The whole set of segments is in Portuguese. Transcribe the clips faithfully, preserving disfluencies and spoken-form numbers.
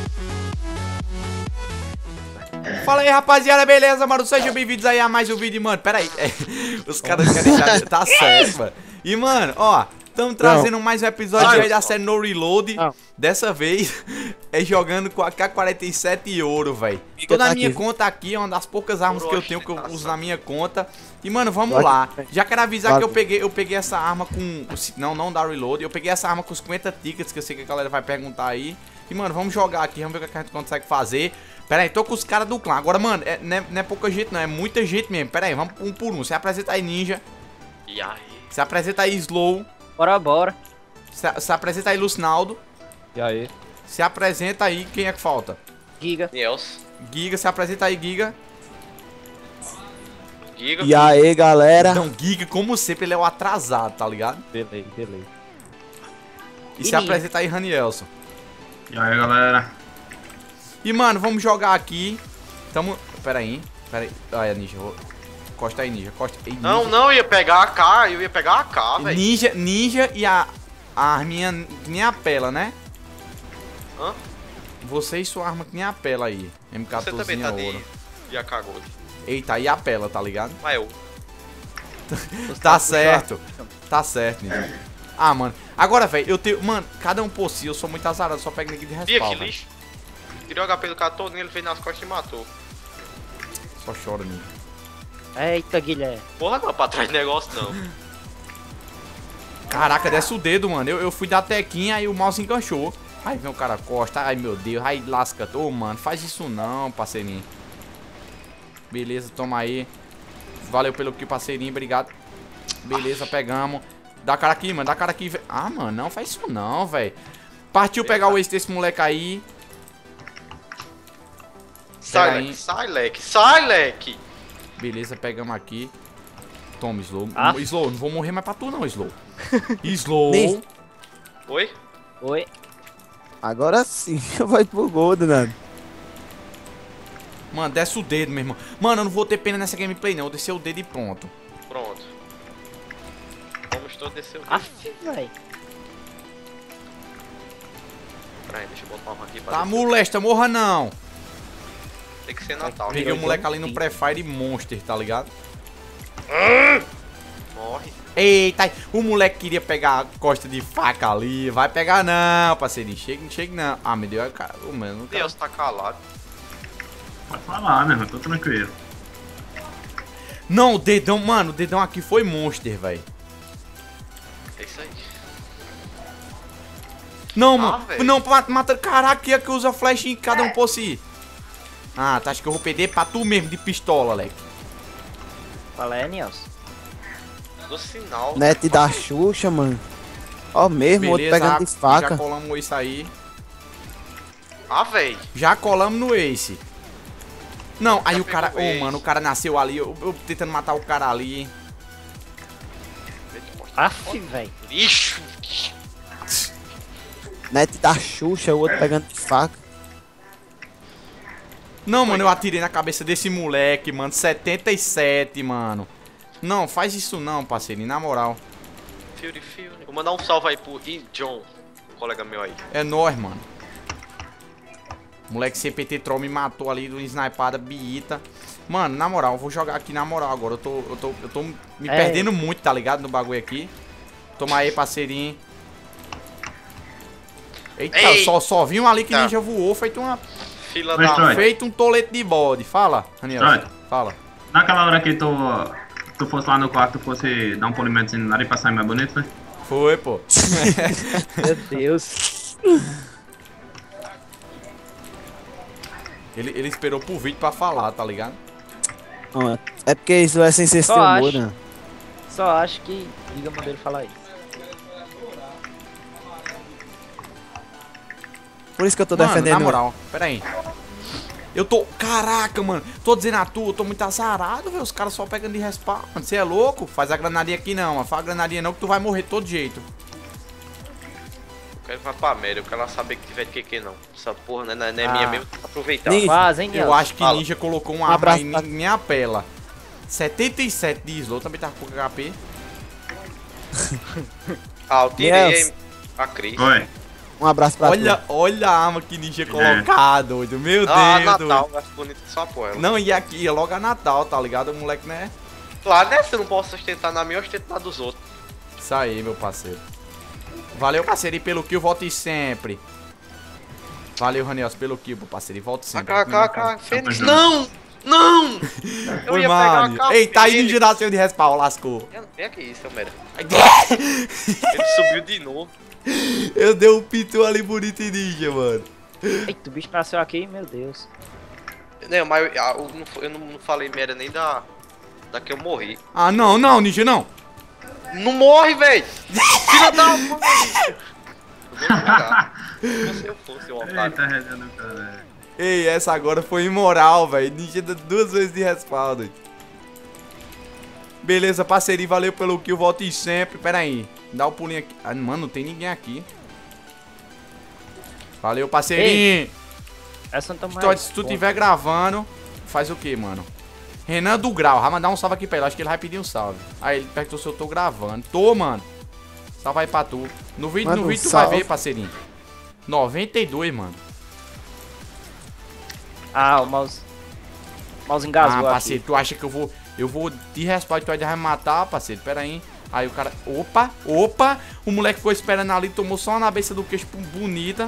Fala aí, rapaziada, beleza, mano? Sejam bem-vindos aí a mais um vídeo, mano. Pera aí, é, os caras querem deixar... Tá certo, mano. E, mano, ó, estamos trazendo não. mais um episódio não. aí da série No Reload. Não. Dessa vez, é jogando com a K quarenta e sete ouro, velho. Tô na minha aqui. conta aqui, é uma das poucas armas que eu tenho que eu uso na minha conta. E, mano, vamos lá. Já quero avisar que eu peguei, eu peguei essa arma com... Não, não dá reload. Eu peguei essa arma com cinquenta tickets, que eu sei que a galera vai perguntar aí. E, mano, vamos jogar aqui, vamos ver o que a gente consegue fazer. Pera aí, tô com os caras do clã. Agora, mano, é, não, é, não é pouca gente não, é muita gente mesmo. Pera aí, vamos um por um. Se apresenta aí, Ninja. E aí? Se apresenta aí, Slow. Bora, bora. Se, se apresenta aí, Lucinaldo. E aí? Se apresenta aí, quem é que falta? Giga. Niels. Giga, se apresenta aí, Giga. Giga. E aí, galera? Não, Giga, como sempre, ele é o atrasado, tá ligado? Beleza, beleza. E, e se apresenta aí, Ranielson. E aí, galera? E, mano, vamos jogar aqui. Tamo... Pera aí, pera aí. Olha, Ninja, vou... Costa aí, Ninja, costa. Ei, Ninja. Não, não, eu ia pegar a K, eu ia pegar a K, velho. Ninja, Ninja e a... A arminha que nem a pela, né? Hã? Você e sua arma que nem a pela aí. M quatorze Você também tá ouro. de, de A K Gold. Eita, e a pela, tá ligado? Mas eu. Tá certo. Tá certo, Ninja. Ah, mano. Agora, velho, eu tenho... Mano, cada um por si, eu sou muito azarado, só pego ninguém de Bia, respawn, que lixo. Tirou o H P do cara todo, ele fez nas costas e matou. Só chora, Ninja. Eita, Guilherme. Porra, não, pra trás de negócio não. Caraca, desce o dedo, mano. Eu, eu fui dar tequinha, aí o mouse enganchou. Aí vem o cara costa, ai meu Deus, aí lasca. Ô, oh, mano, faz isso não, parceirinho. Beleza, toma aí. Valeu pelo que, parceirinho, obrigado. Beleza, pegamos. Dá cara aqui, mano, dá cara aqui. Ah, mano, não faz isso não, velho. Partiu pegar o ace desse moleque aí. Sai, leque, sai, leque, sai, leque. Beleza, pegamos aqui. Toma, Slow. Ah. Slow, não vou morrer mais pra tu não, Slow. Slow. Oi? Oi. Agora sim, vai pro gol, danado. Mano, desce o dedo, meu irmão. Mano, eu não vou ter pena nessa gameplay, não. Eu descer o dedo e pronto. Pronto. Vamos todos descer o dedo. Aff, véi. Peraí, deixa eu botar uma aqui pra Tá, descer. molesta, morra não. Tem que ser Natal. Peguei o moleque ali no Prefire Monster, tá ligado? Morre. Eita, o moleque queria pegar a costa de faca ali. Vai pegar não, parceirinho. Chega, chega não. Ah, me deu a cara. Ô, mano, cara... Deus, tá calado. Pode falar, né? Eu tô tranquilo. Não, o dedão, mano, o dedão aqui foi Monster, velho. É isso aí. Não, Ah, mano. véio. Não, mata. Caraca, que usa flash em cada um por si. Ah, tá, acho que eu vou perder pra tu mesmo de pistola, Leque. Qual é, Nils? Do sinal. Net da Xuxa, mano. Ó mesmo, outro pegando de faca. Já colamos isso aí. Ah, véi. Já colamos no Ace. Não, aí Já o cara... Ô, pegou o Ace. mano, o cara nasceu ali. Eu, eu tentando matar o cara ali. Aff, véi. Lixo. Net da Xuxa, o outro pegando de faca. Não, mano, eu atirei na cabeça desse moleque, mano. setenta e sete, mano. Não, faz isso não, parceirinho, na moral. Fury, Fury. Vou mandar um salve aí pro I. John, um colega meu aí. É nóis, mano. Moleque C P T Troll me matou ali de uma snipada biita. Mano, na moral, eu vou jogar aqui na moral agora. Eu tô, eu tô, eu tô me É. perdendo muito, tá ligado? No bagulho aqui. Toma aí, parceirinho. Eita, Ei. só, só vi um ali que Tá. Ninja voou, feito uma... Fila Mas, da... Troy. Feito um tolete de bode. Fala, Daniel. Troy. Fala. Naquela hora que tu, tu fosse lá no quarto, tu fosse dar um polimento no nariz pra sair mais bonito, foi? Foi, pô. Meu Deus. ele, ele esperou pro vídeo pra falar, tá ligado? Ó, é porque isso é sem ser Só seu acho. humor, né? Só acho que Giga mandou ele falar isso. Por isso que eu tô Mano, defendendo. na moral, pera aí. Eu tô... Caraca, mano. Tô dizendo a tu, eu tô muito azarado, velho. Os caras só pegando de respawn. Mano, você é louco? Faz a granadinha aqui não, mano. Faz a granadinha não que tu vai morrer de todo jeito. Eu quero ir pra merda, eu quero lá saber que tiver de Q Q não. Essa porra não é, não é Ah. minha mesmo, tem que aproveitar. Nem- Faz, hein, Nils? Eu acho que Fala. Ninja colocou uma Um arma abraço aí pra- em minha pela. setenta e sete de slow, também tá com H P. Ah, eu tirei Yes. a Cris. Oi. Um abraço pra Olha, tu. olha a arma que ninja colocar, doido. Meu Ah, Deus, Natal, doido. mais bonito que só apoia. Não, e aqui é logo a Natal, tá ligado? O moleque, né? Claro, né? Se eu não posso sustentar na minha, eu ostento na dos outros. Isso aí, meu parceiro. Valeu, parceiro, e pelo kill, volte sempre. Valeu, Raniels, pelo kill, meu parceiro, e volte sempre. Cá, cá, cá, Fênix. Tá Não! Não! Eu Oi, ia mano. pegar a Ei, tá aí Fênix. no girasseu de respawn, lascou. Vem aqui, seu merda. Ele subiu de novo. Eu dei um pitu ali bonito e ninja, mano. Eita, o bicho nasceu aqui, meu Deus. Não, mas eu, eu, não, eu não falei merda nem da... Da que eu morri. Ah, não, não, ninja, não. Não morre, véi! Filha da mãe! Eu vou jogar. Se eu fosse o otário. Eita, resenha, cara. Ei, essa agora foi imoral, velho. Ninja deu duas vezes de respawn, doido. Beleza, parceria, valeu pelo kill, volte sempre. Pera aí, dá um pulinho aqui. Ah, mano, não tem ninguém aqui. Valeu, parceirinho. Essa não tá Então, mais... se tu bom. tiver gravando, faz o que, mano? Renan do Grau, vai mandar um salve aqui pra ele. Acho que ele vai pedir um salve. Aí ele perguntou se eu tô gravando. Tô, mano. Salve aí pra tu. No vídeo, Manda no um vídeo tu salve. vai ver, parceirinho. noventa e dois, mano. Ah, o mouse... O mouse engasgou Ah, aqui. parceiro, tu acha que eu vou... Eu vou te responder, tu ainda vai me matar, parceiro. Pera aí. Aí o cara... Opa, opa. O moleque ficou esperando ali, tomou só uma na beça do queixo bonita.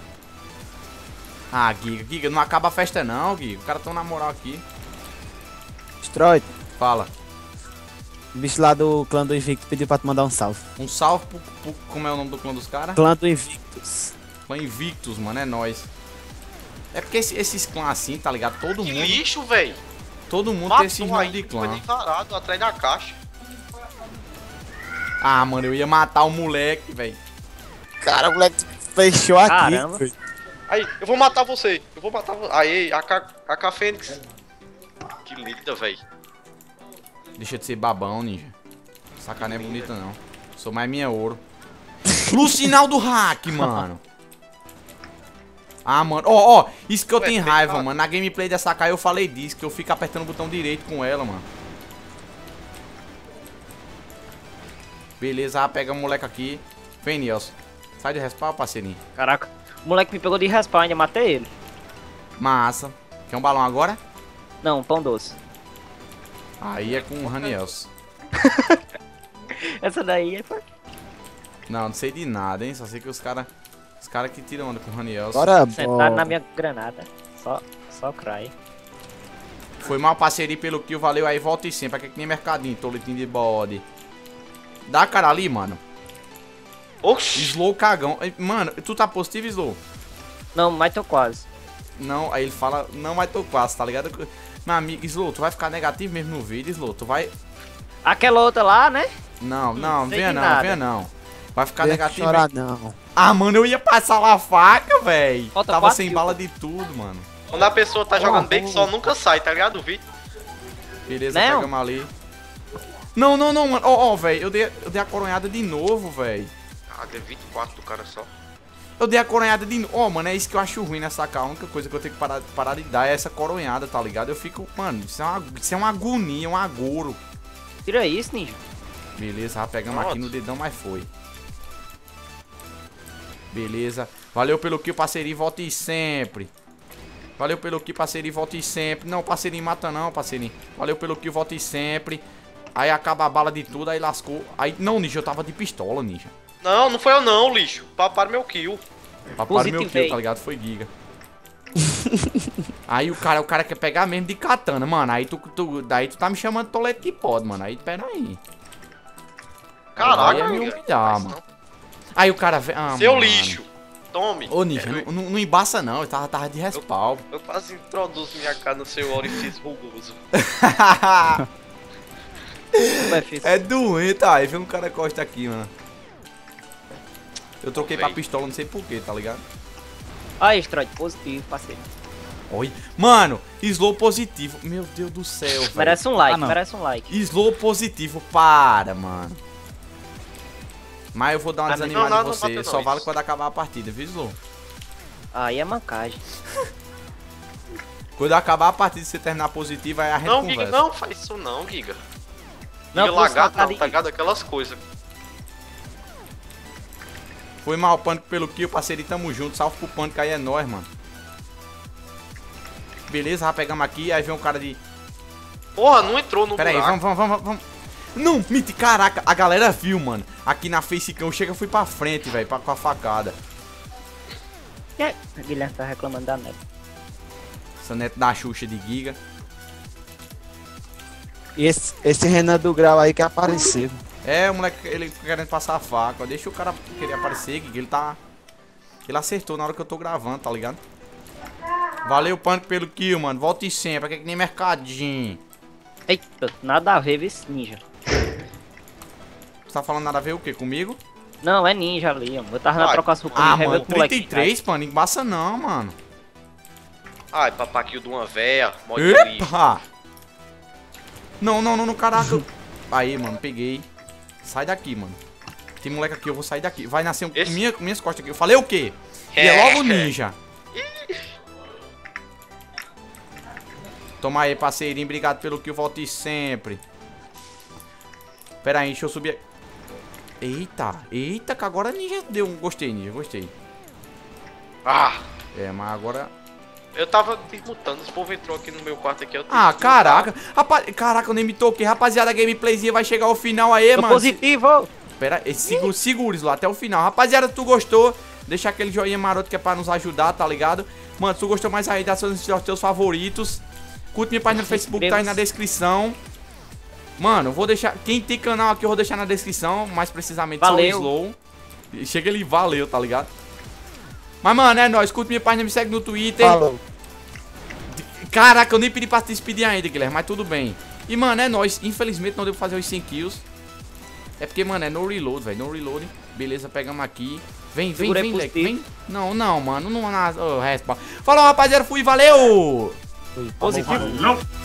Ah, Giga, Giga, não acaba a festa não, Giga. O cara tão na moral aqui. Destrói. Fala. O bicho lá do clã do Invictus pediu pra tu mandar um salve. Um salve pro, pro... Como é o nome do clã dos caras? Clã do Invictus. Clã Invictus, mano, é nóis. É porque esse- esses clãs assim, tá ligado? Todo Que mundo... lixo, véi! Todo mundo tem esse Matou nome aí, de foi clã. nem varado, atrás da caixa. Ah, mano, eu ia matar o moleque, velho. Cara, o moleque fechou aqui. Caramba. filho. Aí, eu vou matar você. Eu vou matar você. Aí, a K, a K Fênix. Que linda, véi. Deixa de ser babão, ninja. Essa não é bonita, não. Sou mais minha ouro. Lucinal do hack, mano. Ah, mano. Ó, ó. Isso que eu Ué, tenho tem raiva, nada. mano. Na gameplay dessa K eu falei disso. Que eu fico apertando o botão direito com ela, mano. Beleza, pega o moleque aqui. Vem, Nilson. Sai de respawn, parceirinho. Caraca, o moleque me pegou de respawn, ainda matei ele. Massa. Quer um balão agora? Não, pão doce. Aí é com o Raniels. Essa daí é... pra- Não, não sei de nada, hein? Só sei que os caras... Os caras que tiram onda com o Raniels. Bora, Sentado bora. na minha granada. Só, só cry. Foi mal, parceria, pelo kill. Valeu aí, volta e sempre. Aqui é que nem mercadinho, toletinho de bode. Dá a cara ali, mano. Oxi! Slow cagão. Ei, mano, tu tá positivo, Slow? Não, mas tô quase. Não, aí ele fala, não, mas tô quase, tá ligado? Meu amigo, Slow, tu vai ficar negativo mesmo no vídeo, Slow? Tu vai... Aquela outra lá, né? Não, não, sei venha de não, nada. venha não. Vai ficar Deixa negativo. chorar, mesmo. não. Ah, mano, eu ia passar lá a faca, velho. Falta Tava quatro sem kills. bala de tudo, mano. Quando a pessoa tá jogando bem, que só oh. nunca sai, tá ligado? O vídeo. Beleza, Não. pegamos ali. Não, não, não, mano. Ó, ó, velho, eu dei, eu dei a coronhada de novo, velho. Ah, deu vinte e quatro do cara só. Eu dei a coronhada de novo. Ó, mano, é isso que eu acho ruim nessa K. A única coisa que eu tenho que parar, parar de dar é essa coronhada, tá ligado? Eu fico, mano, isso é uma, isso é uma agonia, um agouro. Tira isso, ninja. Beleza, já pegamos Pronto. aqui no dedão, mas foi. Beleza. Valeu pelo kill, parceirinho, volte sempre. Valeu pelo kill, parceirinho, volte sempre. Não, parceirinho, mata não, parceirinho. Valeu pelo kill, volte sempre. Aí acaba a bala de tudo, aí lascou. Aí, não, ninja, eu tava de pistola, ninja. Não, não foi eu não, lixo. Para meu kill. Papai meu Positivei. kill, tá ligado? Foi giga. Aí o cara, o cara quer pegar mesmo de katana, mano. Aí tu, tu, daí tu tá me chamando de tolete de pod, mano. Aí, pera aí. Caraca, Aí é me amiga. humilhar, Mas mano. não. Aí o cara... ve- Ah, Seu mano. lixo. Tome. Ô, ninja, É, não, não, não embaça não. Eu tava, tava de respawn. Eu quase introduzo minha cara no seu orifício rugoso. Vai, filho. É doente, aí vem um cara costa aqui, mano. Eu troquei pra Véi. pistola, não sei porquê, tá ligado? Aí, Stroid, positivo, parceiro. Oi. Mano, slow positivo. Meu Deus do céu, velho. Merece um like, Ah, não. merece um like. Slow positivo, para, mano. Mas eu vou dar uma Ah, desanimada não, em não, não você. bateu não, Só vale isso. quando acabar a partida, viu, Slow? Aí é mancagem. Quando acabar a partida e você terminar positivo, aí a gente Não, conversa. Giga, não faz isso não, Giga. Não, Giga vou lagarto soltar não, de- tá ligado? Aquelas coisas. Foi mal, Pânico, pelo kill, parceirinho, tamo junto. Salve pro Pânico aí, é nóis, mano. Beleza, já pegamos aqui, aí vem um cara de... Porra, não entrou no Pera aí, buraco. vamos, vamos, vamos, vamos. Não, miti, caraca, a galera viu, mano. Aqui na Facecam, chega, eu fui pra frente, velho, com a facada. É, o Guilherme tá reclamando da neta. Essa neta da Xuxa de Giga. E esse, esse Renan do Grau aí que apareceu. É, o moleque, ele querendo passar a faca. Deixa o cara querer aparecer, que ele tá... Ele acertou na hora que eu tô gravando, tá ligado? Valeu, Pânico, pelo kill, mano. Volte sempre, aqui é que nem mercadinho. Eita, nada a ver, esse ninja. Você tá falando nada a ver o quê? Comigo? Não, é ninja ali, mano. Eu tava na Ai. trocação com Ah, ninja, mano, com o moleque trinta e três, pô, não embaça não, mano. Ai, papaquinho de uma véia. Mó de lixo. Epa! Não, não, não, não, caraca. Aí, mano, peguei. Sai daqui, mano. Tem moleque aqui, eu vou sair daqui. Vai nascer um... Esse? Minha, minhas costas aqui. Eu falei o quê? E é logo ninja. Toma aí, parceirinho. Obrigado pelo que eu volte sempre. Pera aí, deixa eu subir. Eita, eita, que agora ninja deu um... Gostei, ninja, gostei. Ah, É, mas agora... eu tava desmutando. Esse povo entrou aqui no meu quarto aqui. Eu tive Ah, que caraca. Rapaz, caraca, eu nem me toquei. Rapaziada, a gameplayzinha vai chegar ao final aí, Tô mano. positivo! Pera aí, segura, segura isso lá até o final. Rapaziada, tu gostou? Deixa aquele joinha maroto que é pra nos ajudar, tá ligado? Mano, se tu gostou mais aí, dá seus, seus teus favoritos. Curte minha página no Facebook, tá aí na descrição. Mano, eu vou deixar... Quem tem canal aqui eu vou deixar na descrição. Mais precisamente Valeu. só o Slow. Chega ele, valeu, tá ligado? Mas, mano, é nóis. Curte minha página, me segue no Twitter. Falou. Caraca, eu nem pedi pra te despedir ainda, Guilherme, mas tudo bem. E, mano, é nóis. Infelizmente não deu pra fazer os cem kills. É porque, mano, é no reload, velho. No reload. Beleza, pegamos aqui. Vem, vem, Segura vem, aí, leque. Vem. Não, não, mano. Não na. Oh, respa. Falou, rapaziada. Fui, valeu! Positivo. Não.